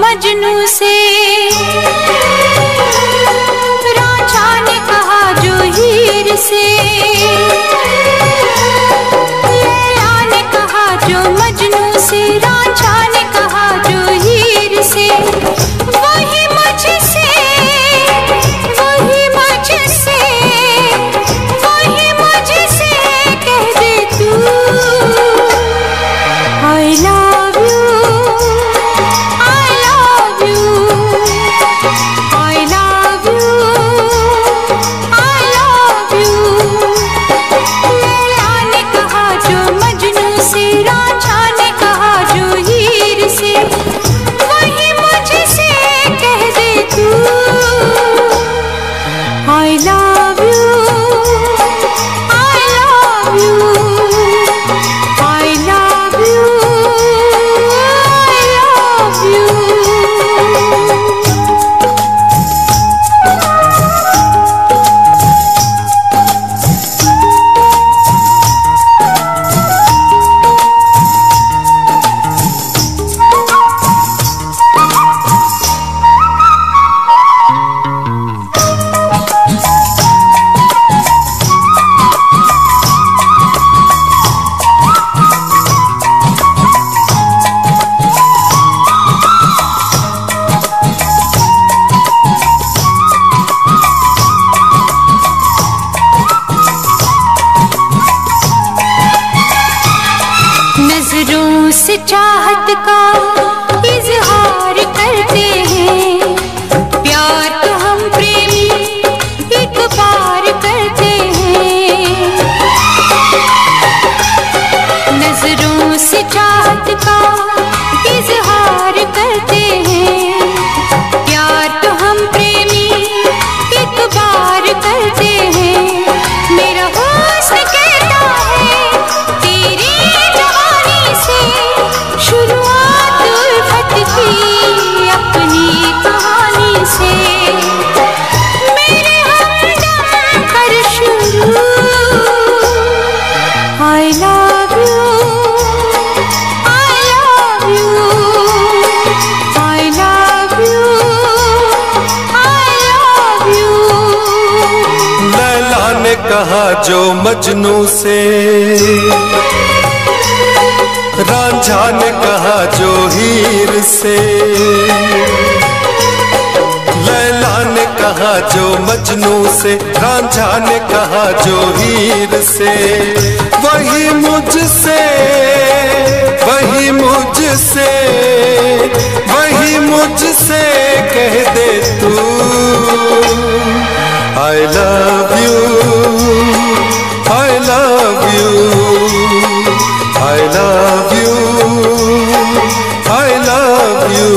मजनू से, रांझा ने कहा जो हीर से। लैला ने कहा जो मजनू से, रांझा ने कहा जो हीर से। वही मुझसे, वही मुझसे, वही मुझसे कह दे तू I love you, I love you, I love you, I love you। Laila ने कहा जो मजनू से, रांझा ने कहा जो हीर से। वही मुझसे कह दे तू I love you, I love you, I love you, I love you। नजरों से चाहत का इजहार करते हैं, प्यार तो हम प्रेमी एक बार करते हैं। नजरों से चाहत का इजहार करते हैं, प्यार तो हम प्रेमी एक बार करते हैं। मेरा हुस्न कहता है तेरी जवानी से, शुरुआत उल्फत की अपनी कहानी से। मेरे हमदम कर शुरू I love you, I love you, I love you, I love you। Laila ने कहा जो मजनू से, रांझा ने कहा जो हीर से। लैला ने कहा जो मजनू से, रांझा ने कहा जो हीर से। वही मुझसे, वही मुझसे, वही मुझसे कह दे तू I love you, I love you, I love you, I love you।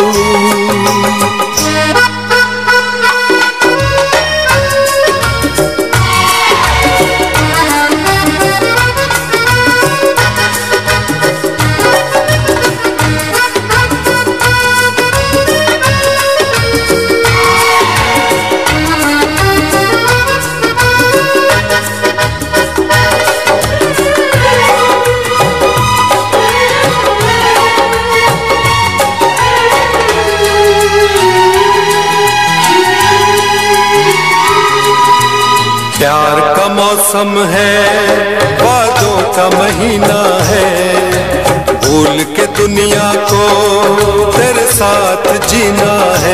प्यार का मौसम है, वादों का महीना है, भूल के दुनिया को तेरे साथ जीना है।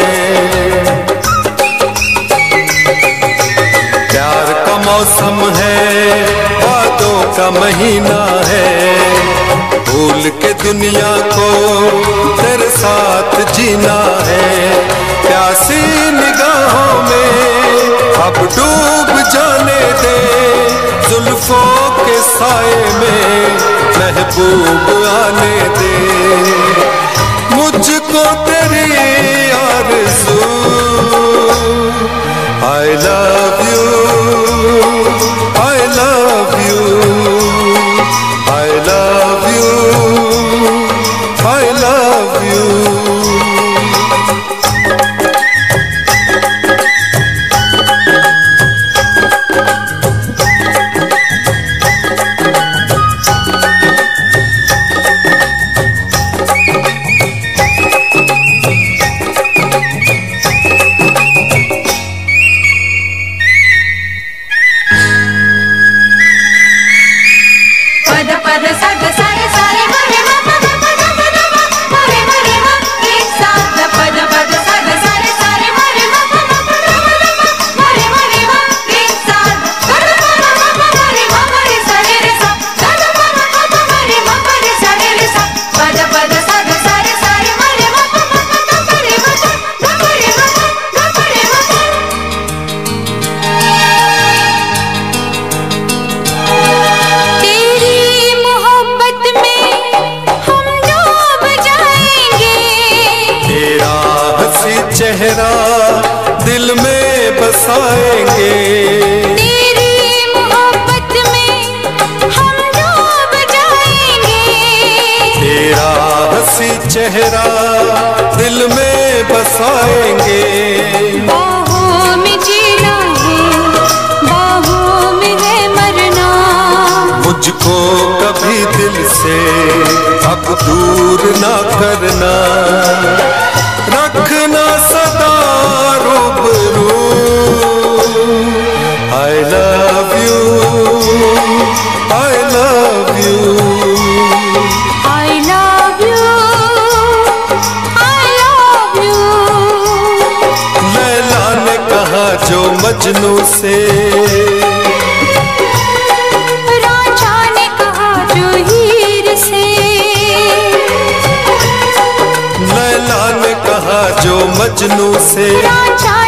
प्यार का मौसम है, वादों का महीना है, भूल के दुनिया को तेरे साथ जीना है। प्यासी निगाहों में अब डूब जाने दे, जुल्फों के साए में महबूब आने दे। मुझको तेरी आरज़ू I love you, I love you, I love you, I love you। चेहरा दिल में बसाएंगे। बाहों में जीना है, बाहों में है मरना। मुझको कभी दिल से अब दूर ना करना, रखना सदा रूबरू। I love you, I love you, I love you, I love you। Laila ने कहा जो मजनू से, रांझा ने कहा जो हीर से। लैला ने कहा जो मजनू से, रांझा